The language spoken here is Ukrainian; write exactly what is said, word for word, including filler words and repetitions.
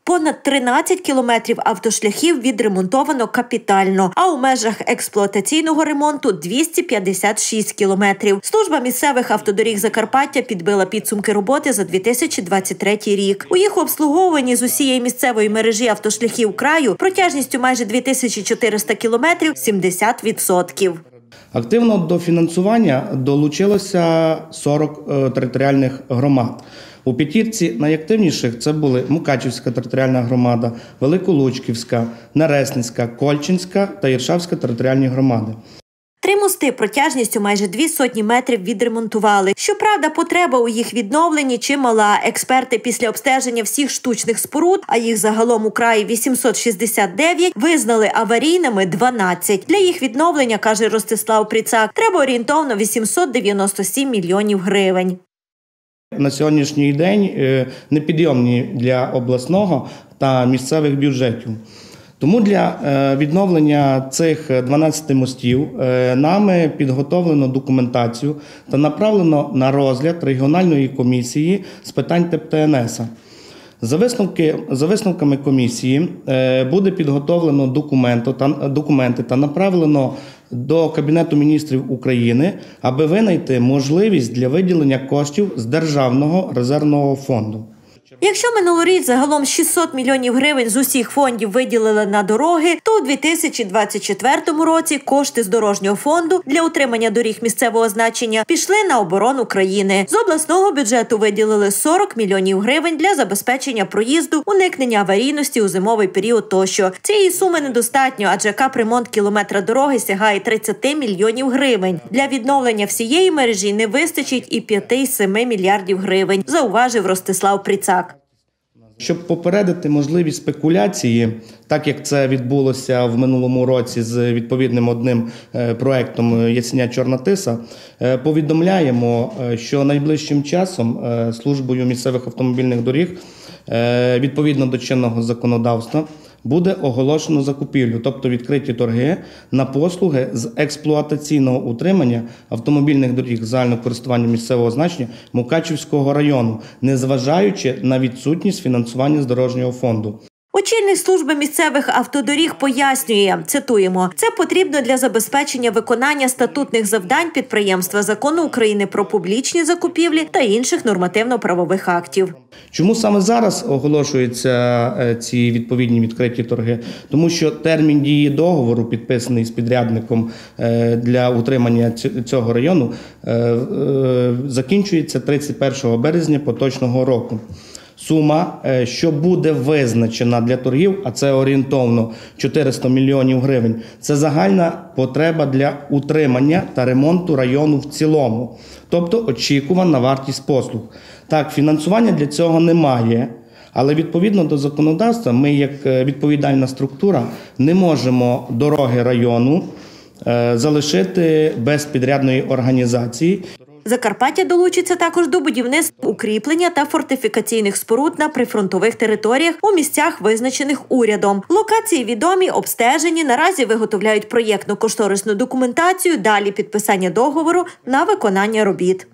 Понад тринадцять кілометрів автошляхів відремонтовано капітально, а у межах експлуатаційного ремонту – двісті п'ятдесят шість кілометрів. Служба місцевих автодоріг Закарпаття підбила підсумки роботи за дві тисячі двадцять третій рік. У їх обслуговуванні з усієї місцевої мережі автошляхів краю протяжністю майже дві тисячі чотириста кілометрів – сімдесят відсотків. Активно до фінансування долучилося сорок територіальних громад. У п'ятірці найактивніших це були Мукачівська територіальна громада, Великолучківська, Нересницька, Кольчинська та Іршавська територіальні громади. Три мости протяжністю майже дві сотні метрів відремонтували. Щоправда, потреба у їх відновленні чимала. Експерти після обстеження всіх штучних споруд, а їх загалом у краї вісімсот шістдесят дев'ять, визнали аварійними дванадцять. Для їх відновлення, каже Ростислав Пріцак, треба орієнтовно вісімсот дев'яносто сім мільйонів гривень. На сьогоднішній день непідйомні для обласного та місцевих бюджетів. Тому для відновлення цих дванадцяти мостів нами підготовлено документацію та направлено на розгляд регіональної комісії з питань Т П Т Н С. За, висновки, за висновками комісії буде підготовлено документи та, документи та направлено до Кабінету міністрів України, аби винайти можливість для виділення коштів з Державного резервного фонду. Якщо минулоріч загалом шістсот мільйонів гривень з усіх фондів виділили на дороги, то у дві тисячі двадцять четвертому році кошти з дорожнього фонду для утримання доріг місцевого значення пішли на оборону країни. З обласного бюджету виділили сорок мільйонів гривень для забезпечення проїзду, уникнення аварійності у зимовий період тощо. Цієї суми недостатньо, адже капремонт кілометра дороги сягає тридцять мільйонів гривень. Для відновлення всієї мережі не вистачить і п'яти-семи мільярдів гривень, зауважив Ростислав Пріцак. Щоб попередити можливість спекуляції, так як це відбулося в минулому році з відповідним одним проєктом Ясеня-Чорна Тиса, повідомляємо, що найближчим часом службою місцевих автомобільних доріг відповідно до чинного законодавства буде оголошено закупівлю, тобто відкриті торги на послуги з експлуатаційного утримання автомобільних доріг загального користування місцевого значення Мукачівського району, незважаючи на відсутність фінансування з дорожнього фонду. Очільник служби місцевих автодоріг пояснює, цитуємо, «Це потрібно для забезпечення виконання статутних завдань підприємства, Закону України про публічні закупівлі та інших нормативно-правових актів». Чому саме зараз оголошуються ці відповідні відкриті торги? Тому що термін дії договору, підписаний з підрядником для утримання цього району, закінчується тридцять першого березня поточного року. Сума, що буде визначена для торгів, а це орієнтовно чотириста мільйонів гривень, це загальна потреба для утримання та ремонту району в цілому, тобто очікувана вартість послуг. Так, фінансування для цього немає, але відповідно до законодавства ми, як відповідальна структура, не можемо дороги району залишити без підрядної організації. Закарпаття долучиться також до будівництва укріплення та фортифікаційних споруд на прифронтових територіях у місцях, визначених урядом. Локації відомі, обстежені, наразі виготовляють проєктно-кошторисну документацію, далі підписання договору на виконання робіт.